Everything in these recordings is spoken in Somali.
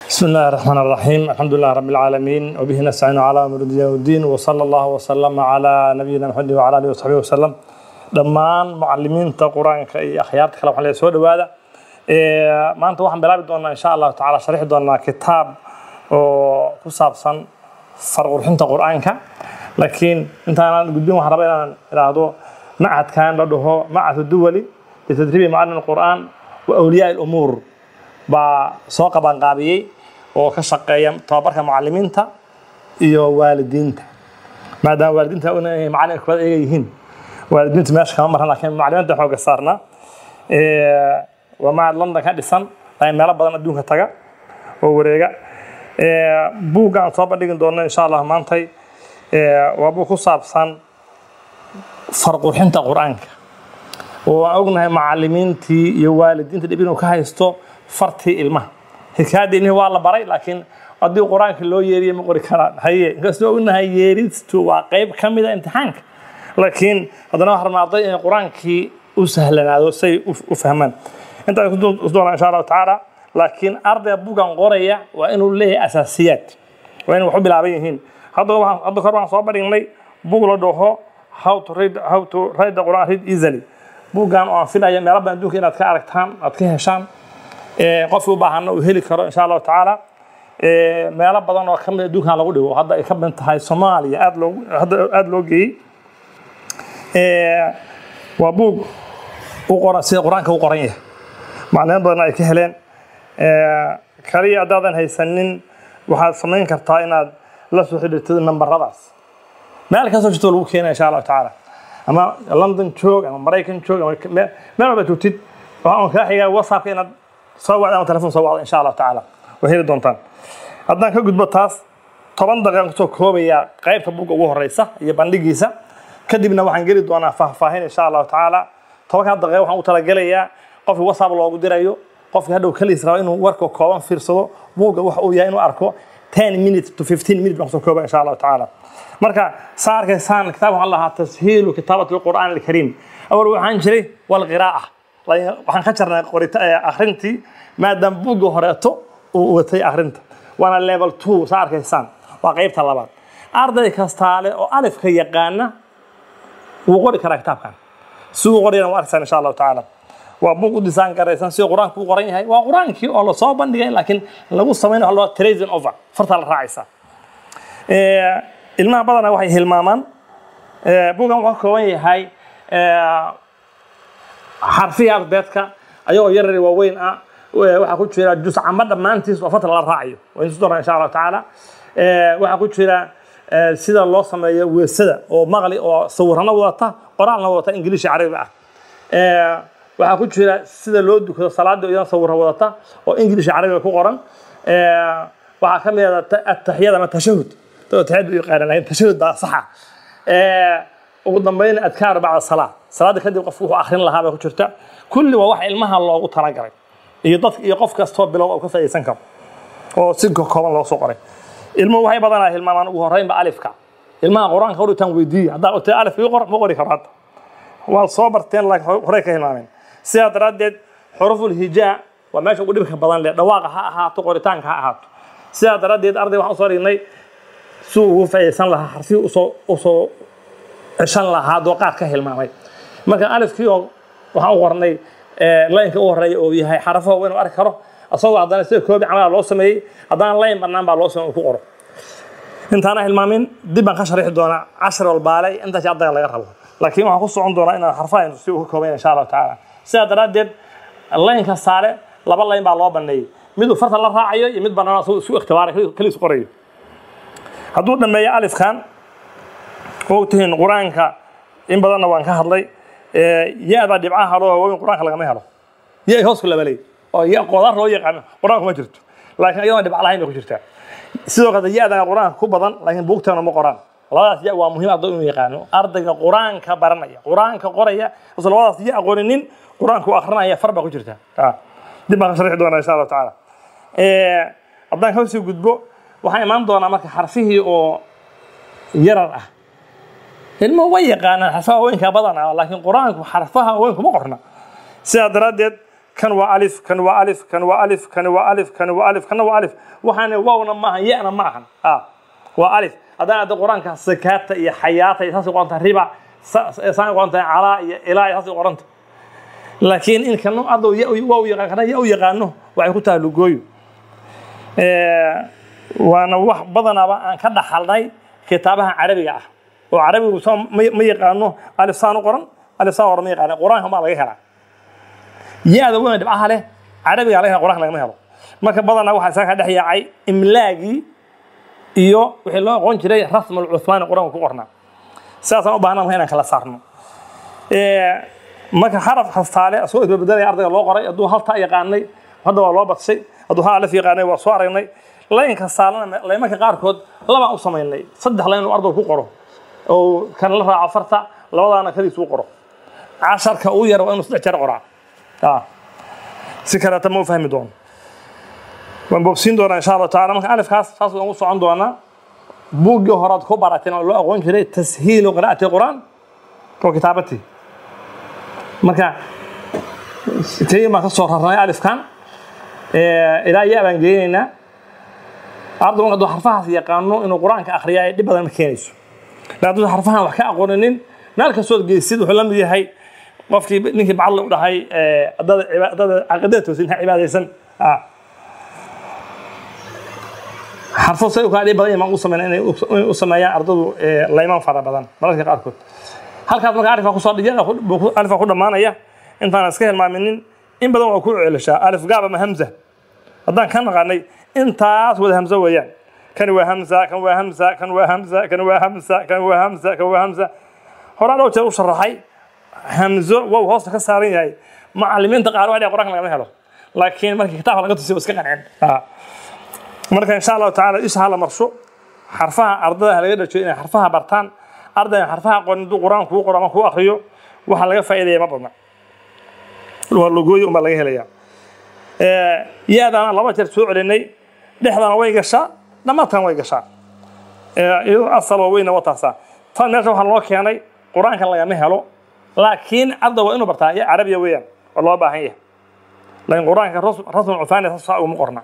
بسم الله الرحمن الرحيم الحمد لله رب العالمين وبه نستعين على أمور الدين وصلى الله وسلم على نبينا محمد وعلى آله وصحبه وسلم دمان معلمين القرآن كي أخيار تكلم عليه سود وهذا ما أنت واحد بلعب دونا إن شاء الله تعالى شرح دونا كتاب وقصاب صن فرق الحين القرآن ك لكن أنت أنا قديم وحربنا هذا معهد كان لده معهد الدولي لتدريب معلم القرآن وأولياء الأمور بسوق بنقابي وكشقيا طابرك معلمين تا iyo waalidiinta maadaama waalidiinta una macallin kooda ay yihiin waalidiinta meesha kama marna laakiin macallimiinta xooga saarna waa London ka dhisan ay meel badan adduunka taga oo wareega buugaan soo bandhigin doona insha Allah maantay waa buug ku saabsan farqurxinta quraanka oo ognahay macallimiintii iyo waalidiinta dib inuu ka haysto farti ilmaha hikaadini waa la baray laakiin hadii quraanka loo yeeriyo ma qori karaan haye inkastoo unahay yeeristu waa qayb kamid ah imtixaanka laakiin hadana wax ramaaday in quraankii u sahlanaado say u fahmaan inta ku doona insha Allah taala laakiin arday buugan qoraya waa inuu leeyahay asaasiyaad waa inuu wax bilaaban yihiin hadda korban soo badhignay buug la dhaho how to read the Quran read easily buugan oo filaya meel badan adduunka inaad ka aragtaan aad ka heshaan qof u baahan oo heli karo insha Allah taala meel badan oo kamid adduunka lagu dhigo hadda ay ka mid tahay Soomaaliya aad loo geeyay waa buug u qoran sida quraanka u qoran yahay macnaheedu badan ay ka heleen kaliya adaadan haysanin waxaad samayn kartaa inaad la soo xidhiidhto nambaradaas meel ka soo jirto lagu keenay insha Allah taala ama London joog ama Mareykan joog ama meel walba joogtid waxaan ka xigaa WhatsApp inaad soo wacdo ama telefoon soo wacdo insha Allah taala وهي دونتان haddaan ka gudbo taas 10 daqiiqo soo koobaya qaybta buugga ugu horeysa iyo bandhigiisa kadibna waxaan gali doonaa faahfaahin insha Allah taala 10 daqiiqo waxaan u talagalayaa qof WhatsApp loogu dirayo qofka hadhow kaliis raba inuu warka kooban fiirsado buugga waxa uu yahay inuu arko 10 minutes to 15 minutes baan soo koobaya insha Allah taala marka saarkaysan kitaabka Allah tashiilu kitaabatu qur'aan al-kariim awal waxaan jiray wal qiraa'ah waxaan ka jarnay qorita akhrintii maadaama buugga horeeto uu watay akhrinta وانا level 2 saarkaysan waa qaybta labaad arday kastaale oo alif ka yaqaana uu qori kara kitaabkan soo qoriyana waa arsan insha Allah taala waa buug u disaan garaysan si quraanku u qoran yahay waa quraankii oo la soo bandhigay laakiin lagu sameeyo hal tracing over farta la raacaysa ilmaha badana waxay hilmaamaan buugan waxa kooban yahay xarfiyaad beedka ayoo yar waaweyn ah waxa ku jira juz ama dhamaantiis oo fadlan la raaciyo waa in soo insha Allah taala waxa ku jira sida loo sameeyo weesada oo maqli oo sawirana wadata qoraalna wadata Ingiriisi Carabi ah waxa ku jira sida loo dukado salaada iyo sawir wadata oo Ingiriisi Carabi ku qoran waxa kamid ah at-tahiyada ama tashahhud tahiyadu yaqaanay tashahhud sax ugu dambeyn adkaar bacda salaada kadib qofku wuxuu akhrin lahaa ku jirta kulli waa wax ilmaha loogu talagalay iyo dadka iyo qof kasto bilow oo ka faa'iideysan karo oo si kooban loo soo qoray ilmo waxay badanaa hilmaamaan ugu horeyn ba alifka ilmaha quraanka qoritaan weydiiyo hadaa oo alif iyo qor ma qori karo hadda waa soo barteen la hore ka hilmaameen sida daraadeed xuruful hijaa waa meesha ugu dhibka badan leh dhawaaqa ha ahaato qoritaanka ha ahaato sida daraadeed arday waxaan soo dhignay suu ugu faa'iideysan lahaa xarfi u soo عشان الله هذا وقعت كهلمامي ما كان ألف كيو وحورني لاين كورني أو يهاي حرفه وين وأركره أصور عدنا سير كوبي عمل الله سمي عدنا لاين برنامج الله سمي كوره أنت أنا هلمامين دي بنخش ريح دونا 10 والبالي أنت جاد الله يرحمه لكن ما خصو عندنا إن حرفين سير كوبي إن شاء الله تعالى سير ردد اللاين كسارة لبلا لاين بالله بني ميدو فرط الله راعيه يمد برنامج سوء اختبار كل سقري هدول لما يألف كان وقتين قرآنك إن بدنا وان كهرلي يا بعد يبعاه هلو وين قرآنك لقى ما هلو يا يهوس كل بلي أو يا قدر لو يقعد قرآنك ما جرت لكن أيضا يبع على هينك جرت سيدو قد يا ده قرآن كوب بدن لكن بوقتنا ما قرآن الله يا ومهم أضيء يقانو أرض قرآنك برنايا قرآنك قرية وصل الله يا قرنين قرآنك وآخرنا يا فربا جرت دي ما شرح دونا إن شاء الله تعالى أبدا كوسي قدبو وحنا ما ندونا ما كحرفه أو يرى ilmo way yaqaan xarfaha weynka badan laakiin quraanku xarfaha weynku ma qorna sida daradeed كان وألف كان وألف كان وألف كان وألف كان وألف كان وألف وحنا واونا معها يأنا معها وألف هذا القرآن كسكات يا حياة يساس قرآن الربا سان قرآن على إلى يساس قرآن لكن إن كانوا أرضو واو يقانو وعيكوتها لجوي وأنا واحد بدنا أن كذا حالي كتابها عربية وعربي وسام ما يقانو ألف سان قرآن ألف سان قرآن يقانو قرآن هم على غيرها يا ذا وين تبعها له عربي عليها قرآن لما هلا ما كبضنا واحد ساكت دحية عي إملاقي إيوه وحلا قون جري رسم العثمان القرآن كقرنا ساسا أبانا هنا خلاص صارنا ما كحرف حصالة أسوء ببدأ يعرض الله قرأ أدو هالتا يقاني هذا والله بس أدو هالف يقاني وصارني لا ينكسالنا لا ما كقار كود لا ما أصمين لي صدق لين الأرض كقرأ أو كان لها عفرتا لو أنا كذي سوق قرأ 10 كأوير وأنا صدق قرأ سكرة مو فهم دون وانبوكسين دون إن شاء الله تعالى ما ألف خاص ونص عندنا بوجي هرات كبرتنا لو أقول كذا تسهيل قراءة القرآن وكتابتي مركا تي ما كسر هرنا ألف كان إلى يابن جينا أرض من دو حرفها في قانون إنه القرآن كأخرياء دي بدل مكانيش لا دو حرفها وحكاء قرنين مالك صوت جيسيد وحلم دي هاي وفي نيجي بعلق وده هاي أضد عقدته سنها عبادة سن حرفه سيء قاعد يبغى ما أوصل يا أرضه لا يمان فرا بدن مرات كأركض هل كانت مكارف أخو صار رجال ألف أخو دمانة يا أنت أنا سكيل مع منين إن بدو أكون على شيء ألف قابة مهمزة أضان كان غني أنت أسود همزة ويان كان وهمزة كان وهمزة كان وهمزة كان وهمزة كان وهمزة كان وهمزة هرا لو تروح شرحي همزة وهوس كسرين هاي معلمين تقاروا عليه قرآن لما يهلو لكن مركي كتاب لقيته سوى سكان عن مركي إن شاء الله تعالى إيش هلا مرشو حرفها أرضها لقيته شيء حرفها برتان أرضها حرفها قرآن كو قرآن كو أخريو وحلا فائدة ما بدنا واللجوي وما لقيه ليا يا ده أنا لما ترسو عليني لحظة ويجشا لما كان ويجشا أصل وين وتصا فالناس وحلا كاني قرآن كان لقيه هلو لكن أرضه وإنه برتاية عربية ويا والله باهية لأن القرآن كان رسم عثاني تصاع ومقرنا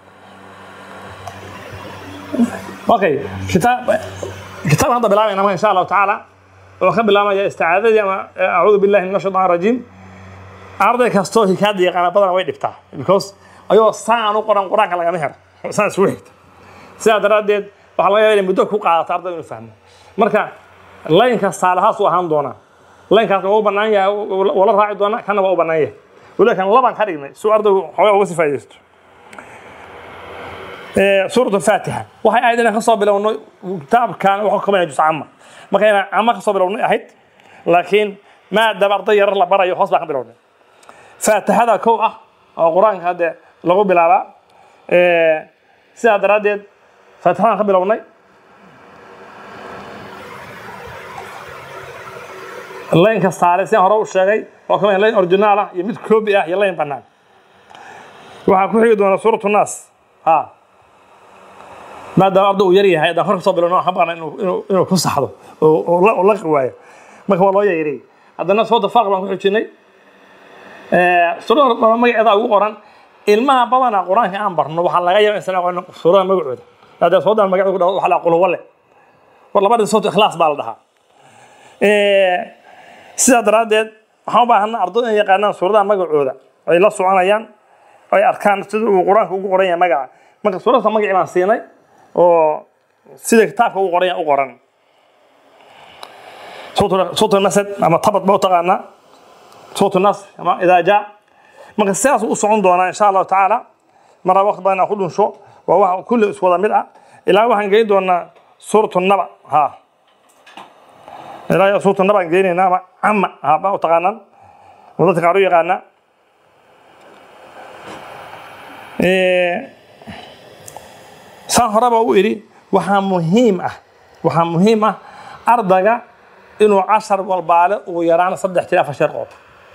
أوكي كتاب هذا بالله إنما إن شاء الله تعالى وخب الله ما استعاذة ما أعوذ بالله من الشيطان الرجيم أرضه كاستوه كادي أنا بدنا وين بتاع because أيوة ساعة قرآن كان لقى مهر ساعة سويت ساعة ردد وحلا يبين بدك هو قاعد أرضه يفهم مركا لا ينكسر سوى هندونا لا ينكسر هو بناية ولا راعي دونا كان هو بناية ولكن الله ما خرجنا سو أرضه هو وصفة يست سورة الفاتحة وهي أيضا خاصة بلون كتاب كان وحكم جزء عامة ما كان عامة خاصة بلون أحد لكن ما دبر طير الله برا يخص بقى بلون فاتحة هذا كوه القرآن هذا لغو بلعبة سيد ردد فاتحة خبر لوني الله إنك الصالحين هراء الشيء وكمان الله أرجناله يمد كوبي يلا ينبنان وحكوا يدون سورة الناس ما ده أرضه يري هذا خرج صبر إنه حبنا إنه كوس حلو والله قوية ما هو الله يري هذا الناس هذا فرق ما هو شيء سورة ما يعذا وقرن الماء بدنا قرآن كان برنا وحلا غير إنسان قرن سورة ما يقعد هذا صوت ما يقعد وحلا قوله والله بعد صوت إخلاص بالدها سيد ردد هم بهنا أرضنا يقارن سورة ما يقعد أي لا سوانيان أي أركان سيد وقرآن وقرآن ما قاعد ما سورة ما قاعد سيناي أو سيد كتاب وقرآن صوت المسد أما طبط بوتقنا صوت الناس أما إذا جاء ما السياس وصعون دونا إن شاء الله تعالى مرة وقت بينا أخذون شو وهو كل أسود مرأة إلى واحد جيد دونا سورة النبأ إلى سورة النبأ جيني نام عم بوتقنا وذات قارئ قانا سهرة بويري وها مهمة أرضك إنه 10 والبالغ ويرانا صدق اختلاف الشرق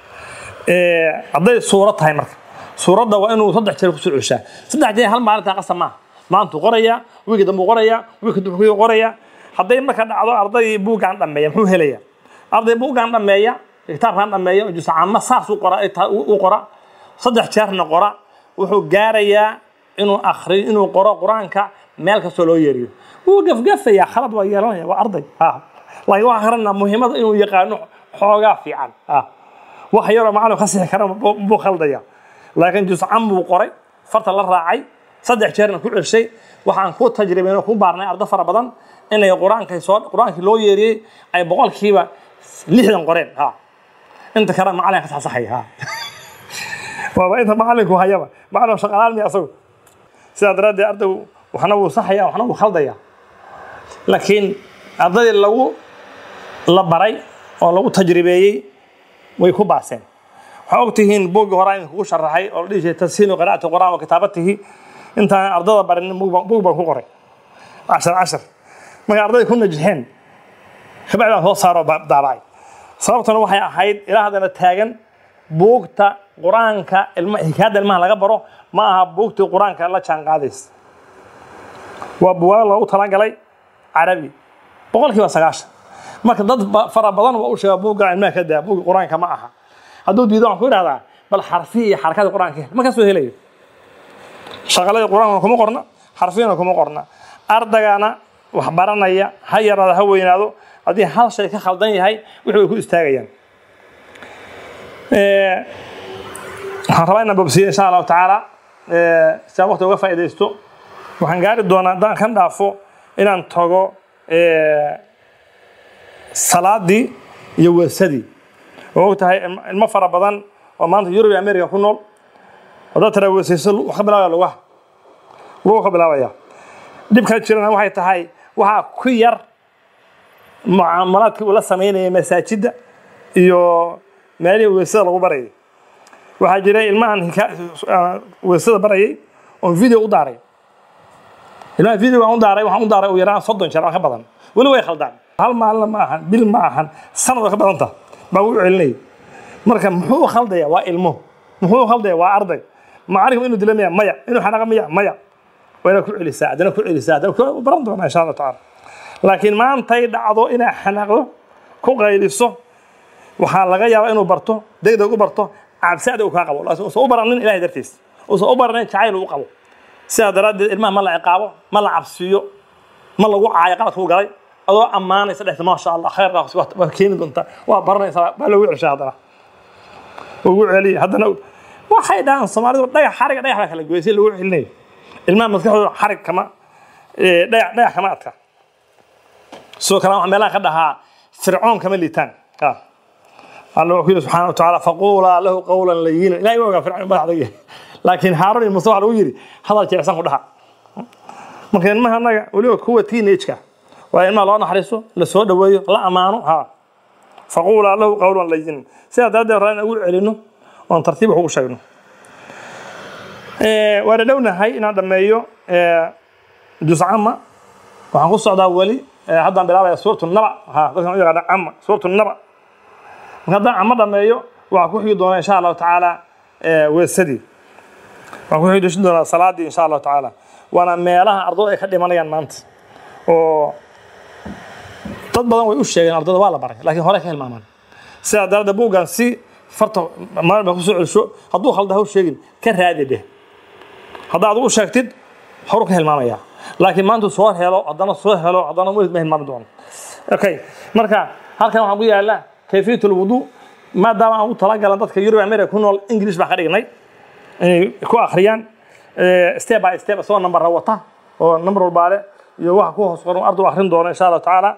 عضي صورة هاي مرك صورة ده وإنه صدق اختلاف الشرق صدق جاي هل معنا تقسم ما أنتو قرية ويقدر مو قرية ويقدر مو قرية عضي ما كان عضي بوق عن دمية مو هلية عضي بوق عن دمية كتاب عن دمية وجس عام صاص وقراءة صدح شهر نقرأ وحو جاريا إنه آخرين إنه قرآن مالك سولو يريو وقف قف يا خلط ويا وأرضي الله يوخرنا مهمة إنه يقانو حوجا في عن وخيره معنا خسيه كرام بو خلديا لكن جزء عم وقري فرت الله راعي صدح شهرنا كل شيء waxaan ku tajribeeyay ku baarnay arda fara badan inay quraanka loo yeeriyay ay boqolkiiba 60 qoreen inta kara macalin ka saxay waa inta macalinku hayaba macalin shaqalaan mi asagu sida daraaday arday waxna uu saxaya waxna uu khaldaya laakiin arday lagu la baray oo lagu tajribeeyay way ku baaseen waxa ogtihiin boog horaan ku sharaxay oo dhigay tasiin qiraa'atu quraan wa kitaabatihi inta ardada barin boog baan ku qoray 10 marka arday ku najixeen xabada soo saaro daabay sababtuna waxay ahayd ilaahadana taagan boogta quraanka hikada ilmaha laga baro ma aha boogta quraanka la jaan qaadays waa buuga lagu talagalay carabi boqolkiiba 9 marka dad fara badan waa u sheegay buuga ilmaha ka daa buuga quraanka ma aha haduu diido wax ku yiraahdaa bal xarfi iyo xarakada quraanka ma ka soo helayo shaqalada quraanka kuma qorna xarfiina kuma qorna ardagana wax baranaya ha yarada ha weynaado hadii hal shay ka khaldan yahay wuxuu ku istaagayaan waxaan rabaa inaan babsiyo insha Allah taala si waqti uga faa'iideysto waxaan gaari doonaa daan kan dhaafo inaan tago salaadii iyo weesadii oo tahay ilmo fara badan oo maanta Yurub iyo Ameerika ku nool wada tara weesayso wax bilaabaya lagu bilaabaya dibka jirana waxay tahay waxa ku yar mucaamalaadka wala sameeyay masaajida iyo meelihii weesada lagu baray waxa jiray ilmahan weesada barayay oo video u daaray ilaa video aan u daaray waxaan u daaray oo yaraan 30 jeer ka badan wali way khaldaan hal maalin ma ahan bil ma ahan sanad ka badanta ba uu celinay marka muxuu khaldaya waa ilmo muxuu khaldaya waa arday ma arif inuu dilamaya maya inuu xanaqa maya wayna ku celisaa adana ku celisaa adana ku baran doona insha Allah taala laakiin maantay dhacdo ina xanaqdo ku qayliso waxa laga yaabaa inuu barto degdeg u barto cabsada uu ka qabo laakiin soo baranin ilaahay dartiis oo soo baranin jacayl uu qabo sida daraadeed ilmaha ma la ciqaabo ma la cabsiyo ma lagu caayo qaladku galay adoo amaanaysa dhexda ma sha Allah khayr raaqsi waa keen doonta waa baranaysa baa lagu celshaa hadana ugu celi hadana waxay dhaan Soomaalidu dhagax xariga dhagax kala goysay lagu celinay ilmaha maskaxdooda xarig kama dhagax kama adka soo kala wax meelaha ka dhahaa fircoon kama liitaan الله سبحانه وتعالى فقولا له قولا لينا لا يوقع فرعون بعد لكن هارون المصطفى ويري هذا جيسان كدها markaan ma hanaga waliba kuwa teenage-ka waa in loo naxariiso la soo dhaweeyo la amaano faqula lahu qawlan layyin sida dadda raan ugu celino oo tartiib ugu sheegno waa dhawnahay inaan dhameeyo juz'ama waxaan ku socdaa wali haddaan bilaabaya suuratu naba dadkan u yaqaan amma suuratu naba هذا عمدا مايو وأكون يدون إن شاء الله تعالى وسدي وأكون يدون صلاة إن شاء الله تعالى وأنا ميلها أرضه يخدم عليا مانت و تطبعا ويوش شيء أرضه ولا بري لكن هراك هالمامان سأدار دبوجا سي فرط ما بخصوص شو هذو خلده هو شيء كرهادي ده هذا عضو شاكتد هروك هالمامية لكن ما أنتو صور هلو عضنا صور هلو عضنا موجود مهن مردون أوكي مركا هالكلام عبوية لا كيفية الوضوء ما دام أو طلاق على ضد كيورو أمريكا يكونوا إنجليش بحريقني كوا أخريان step by step سواء نمبر روطة أو نمبر البارة يوح كوه صورون أرض وآخرين دون إن شاء الله تعالى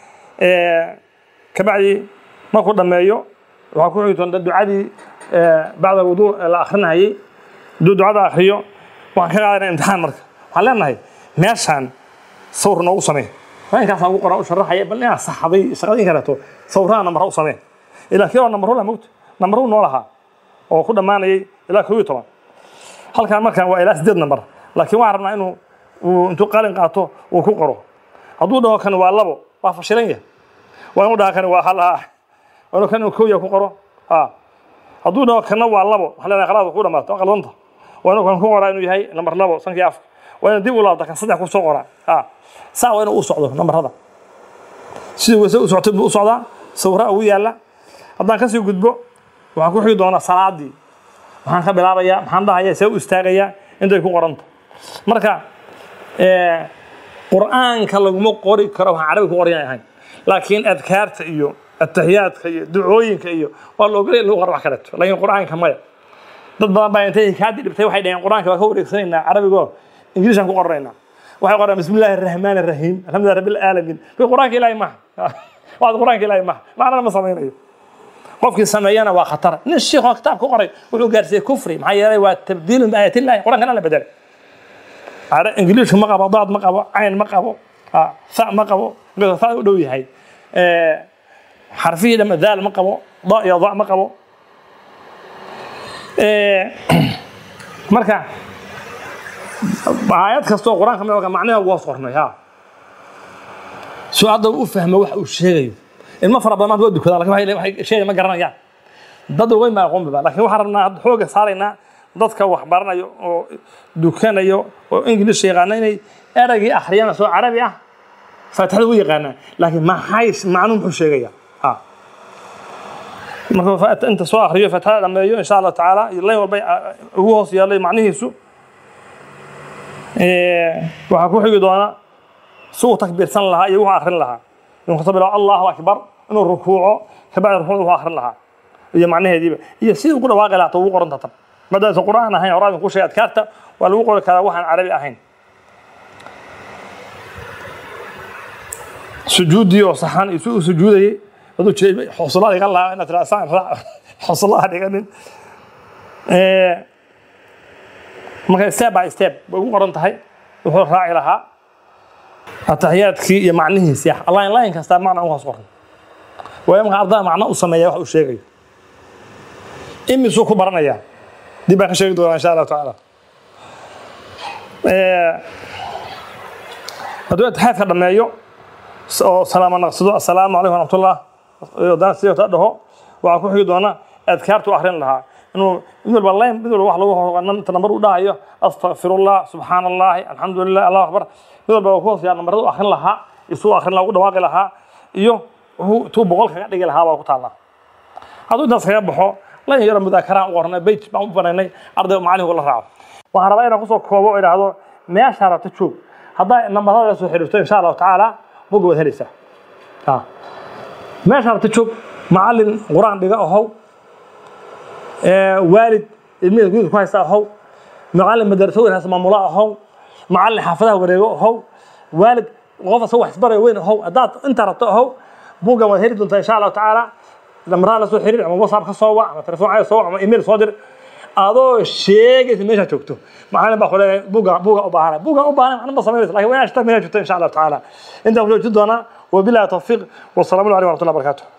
كبعدي ما كنا مايو وهكون يتون الدعاء بعد الوضوء الآخرين هاي دعاء آخريو وهكذا على امتحان مرك علمنا هاي ماشان صور نوصني فإن كان صار قرأ وشرح هاي بل يا صحابي شغالين كانتو صوران نمبر وصني إلى كيو نمبر ولا موت نمبر ونولها أو كل ما ني إلى كيو طبعا هل كان مركان وإلى سدد نمبر لكن وعرفنا إنه وأنتو قالين قاتو وكوكرو هذو ده كانوا والله وافشلين وأنا ده كانوا وحلا وأنا كانوا كويا كوكرو هذو ده كانوا والله حلا خلاص كودا ما تقلنته وأنا كان كوكرو إنه هاي نمبر لبو سنكياف وأنا دي ولا ده كان صدق كوكرو ساعة وأنا أصعده نمبر هذا سيد وسعته أصعده صورة ويا لا هذا كسي جدبه وأكون حيد أنا صلاة دي waxaan ka bilaabayaa maxaan dhahayaa see u istaagayaa intay ku qoranta marka quraanka laguma qori karo wax carabi ku qoran yahay laakiin adkaarta iyo atahiyaadka iyo ducooyinka iyo waa loo galay loo qorwax kale laakiin quraanka maya dad badan baa intay ka dhibtay waxay dhaheen quraanka waa ka wareegsanayna carabiga ingiriishan ku qornayna waxay qoraan bismillaahir rahmaanir rahiim alxamdulillahi rabbil aalamiin quraanka ilaahay ma waa quraanka ilaahay ma macna ma sameeynayo qofkii sameeyana waa khatar nin sheekh kitaab ku qoray wuxuu gaarsiiyay kufri maxay yeelay waa tabdiil aayat ilaahay quraanka la bedel ara ingiriis ma qabo daad ma qabo ayn ma qabo fa ma qabo fa u dhow yahay حرفيا لما ذال مقبو ضاء يضاء مقبو مركا آيات كستو قرآن كمان معناها وصورنا ها سؤال ده أفهم واحد وشيء المفرد ما تودي كذا لكن هاي شيء ما قرنا يعني ضد وين ما يقوم ببال لكن وحرنا حوجة صارينا ضدك وحبرنا دكان وإنجليزي يغنيني أرجع أحيانا سو عربي فتحوي يغنى لكن ما حيش معلوم وشيء marka faata inta soo akhriyo fataa dhameeyo insha Allah taala ilaahay walba ugu hoos yeelay macnihiisu waxa ku xigi doona soo takbiirsan lahaa iyo waxa akhrin lahaa inuu khasabilo Allahu akbar inuu rukuuco kabacdi rukuuco waxa akhrin lahaa iyo macnaheediba iyo sidoo ku dhawaaqay lahaa uu qoran tatan maadaama quraan ahayn oraad ku sheegad kaarta waa lagu qori karaa waxaan carabi ahayn sujuudi oo saxan isu sujuudayay هذا شيء حصلها يقال لها أنا ترى سان حصلها يقولين ما كان step by step بقول قرنت هاي وهو راعي لها التحيات كي معنيه سياح الله لا ينكسر معنى هو صور ويوم عرضها معنى أصلا وح وشيء إمي سوق برنا يا دي بقى شيء دور إن شاء الله تعالى هذول تحيات لما يو سلام السلام عليكم ورحمة الله داس يتده وأكو حي دونا أذكرت آخرين لها إنه بدل والله بدل واحد لو أن تنبر وده أستغفر الله سبحان الله الحمد لله الله أكبر بدل بقول يعني نمبر آخرين لها يسوع آخرين لها ودواق لها هو تو بقول خير دقيقة لها وقت الله هذا الناس خير بحو لا يجرى مذاكرة ورنا بيت بعمر بناني أرض معاني ولا رعب وهربائنا قصة كوبو إلى هذا ما شرط تشوف هذا النمبر هذا يسوع حلوته إن شاء الله تعالى بقول هريسة ما شرط تشوف معلم قرآن بقى هو والد الميل يقول كويس هو معلم مدرسة هذا مملاء هو معلم حافظه وريقه هو والد غفص هو حسبره وين هو أدات أنت ربطه هو بوجا وهريد أنت إن شاء الله تعالى لما رأى لسه حرير عم وصل خصوة عم تلفون عايز صوّع عم إيميل صادر هذا شيء مش هتشوفته معلم بقول بوجا أبانا أنا بصمم لكن وين أشتغل من هتشوفته إن شاء الله تعالى أنت وجود أنا وبلا توفيق والسلام عليكم ورحمة الله وبركاته.